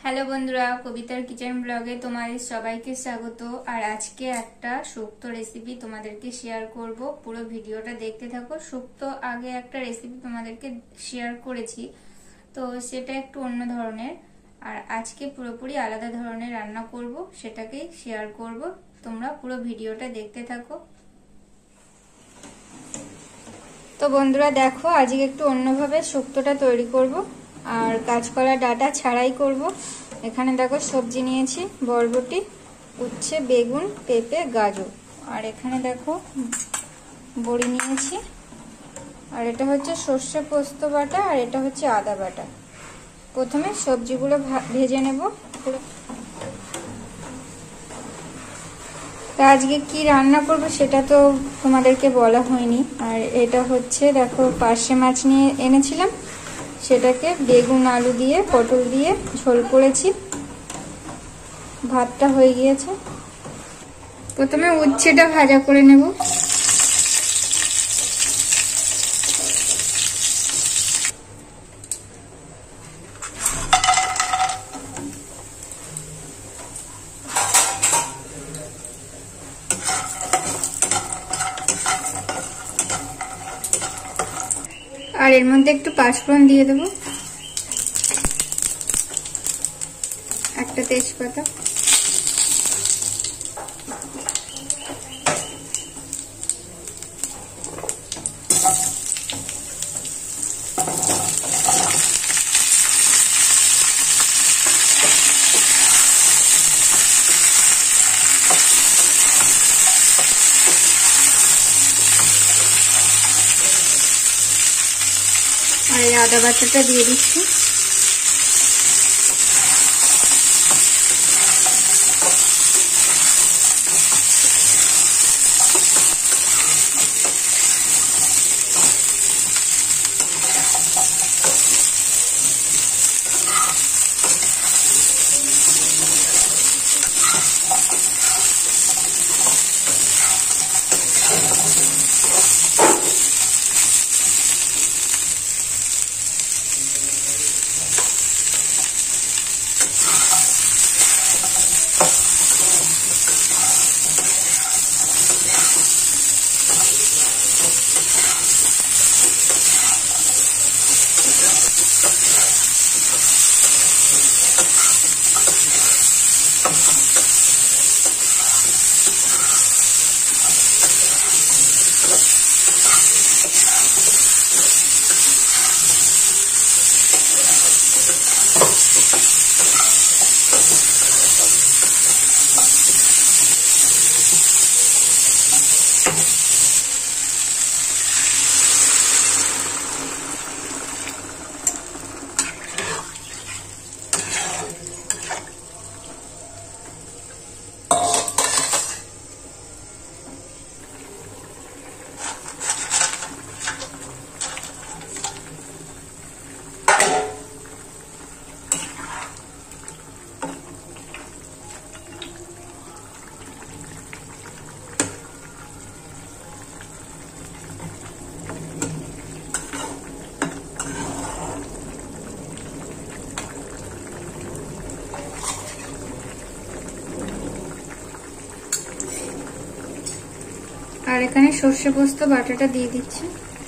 Hello বন্ধুরা, কবিতার kitchen ব্লগে তোমাদের সবাইকে স্বাগত। আর আজকে একটা শুক্তো রেসিপি তোমাদেরকে শেয়ার করব। পুরো ভিডিওটা দেখতে থাকো। শুক্তো আগে একটা রেসিপি তোমাদেরকে শেয়ার করেছি, তো সেটা একটু অন্য ধরনের। আর আজকে পুরোপুরি আলাদা ধরনের রান্না করব, সেটাকেই শেয়ার করব। তোমরা পুরো ভিডিওটা দেখতে থাকো। তো বন্ধুরা দেখো, আজকে একটু অন্যভাবে শুক্তোটা তৈরি করব। আর কাঁচকলা ডাঁটা ছাড়াই করব। এখানে দেখো সবজি নিয়েছি, বরবটি, উচ্ছে, বেগুন, পেঁপে, গাজর। আর এখানে দেখো বড়ি নিয়েছি। আর এটা হচ্ছে সর্ষে পোস্ত বাটা, আর এটা হচ্ছে আদা বাটা। প্রথমে সবজিগুলো ভেজে নেব। তা আজকে কি রান্না করব সেটা তো তোমাদেরকে বলা হয়নি। আর এটা হচ্ছে দেখো পার্শে মাছ নিয়ে এনেছিলাম, সেটাকে বেগুন আলু দিয়ে পটল দিয়ে ঝোল করেছি। ভাতটা হয়ে গিয়েছে। প্রথমে উচ্ছেটা ভাজা করে নেব। আর এর মধ্যে একটু পাঁচফোড়ন দিয়ে দেবো, একটা তেজপাতা। আর এই আদা বাটাটা দিয়ে দিচ্ছি। আর এখানে সর্ষে পোস্ত বাটাটা দিয়ে দিচ্ছি।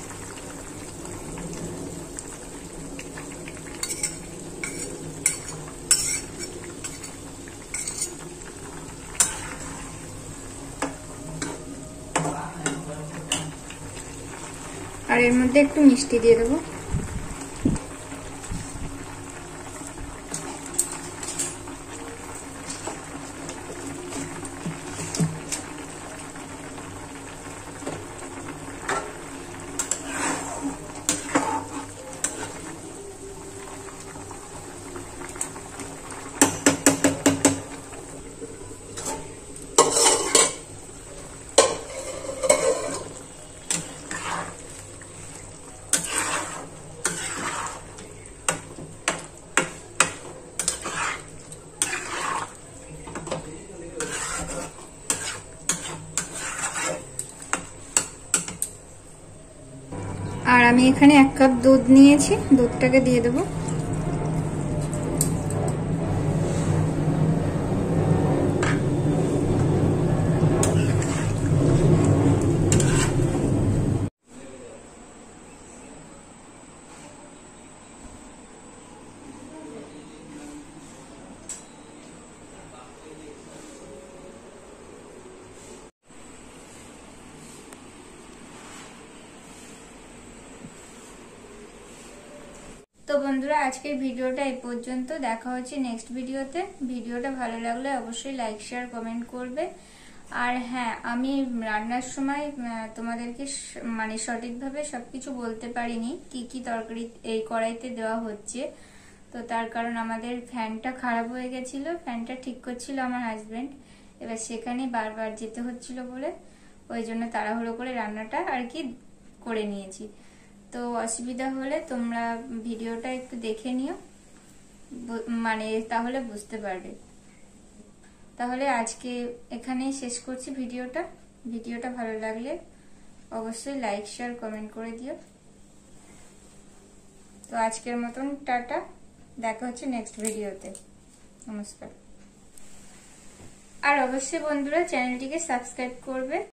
আর এর মধ্যে একটু মিষ্টি দিয়ে দেবো। আর আমি এখানে 1 কাপ দুধ নিয়েছি, দুধটাকে দিয়ে দেবো। বন্ধুরা আজকের ভিডিওটা এই পর্যন্ত, দেখা হচ্ছে নেক্সট ভিডিওতে। ভিডিওটা ভালো লাগলে অবশ্যই লাইক শেয়ার কমেন্ট করবে। আর হ্যাঁ, আমি রান্নার সময় তোমাদেরকে মানে সঠিকভাবে সবকিছু বলতে পারিনি কি কি তরকারি এই কড়াইতে দেওয়া হচ্ছে। তো তার কারণ আমাদের ফ্যানটা খারাপ হয়ে গেছিল, ফ্যানটা ঠিক করছিল আমার হাজবেন্ড, এবার সেখানে বারবার যেতে হচ্ছিল বলে ওই জন্য তাড়াহুড়ো করে রান্নাটা আর কি করে নিয়েছি। তো অসুবিধা হলে তোমরা ভিডিওটা একটু দেখে নিও, মানে তাহলে বুঝতে পারবে। তাহলে আজকে এখানেই শেষ করছি ভিডিওটা। ভিডিওটা ভালো লাগলে অবশ্যই লাইক শেয়ার কমেন্ট করে দিও। তো আজকের মতন টাটা, দেখা হচ্ছে নেক্সট ভিডিওতে। নমস্কার। আর অবশ্যই বন্ধুরা চ্যানেলটিকে সাবস্ক্রাইব করবে।